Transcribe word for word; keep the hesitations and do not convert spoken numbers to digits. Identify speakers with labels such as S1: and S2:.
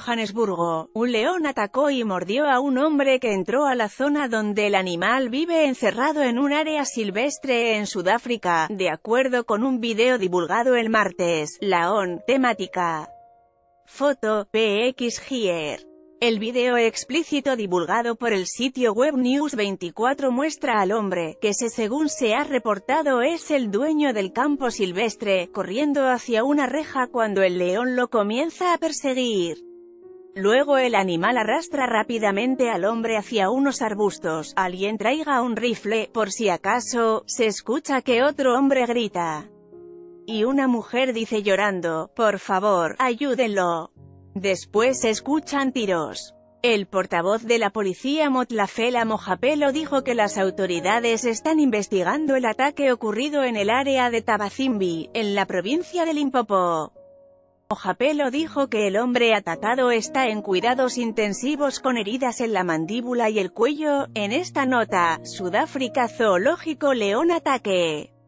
S1: Johannesburgo, un león atacó y mordió a un hombre que entró a la zona donde el animal vive encerrado en un área silvestre en Sudáfrica, de acuerdo con un video divulgado el martes. Laón, temática. Foto, P X Gear. El video explícito divulgado por el sitio web News veinticuatro muestra al hombre, que se según se ha reportado es el dueño del campo silvestre, corriendo hacia una reja cuando el león lo comienza a perseguir. Luego el animal arrastra rápidamente al hombre hacia unos arbustos. «Alguien traiga un rifle, por si acaso», se escucha que otro hombre grita. Y una mujer dice llorando, «Por favor, ayúdenlo». Después se escuchan tiros. El portavoz de la policía Motlafela Mojapelo dijo que las autoridades están investigando el ataque ocurrido en el área de Tabazimbi, en la provincia de Limpopo. Mojapelo dijo que el hombre atacado está en cuidados intensivos con heridas en la mandíbula y el cuello. En esta nota, Sudáfrica zoológico león ataque.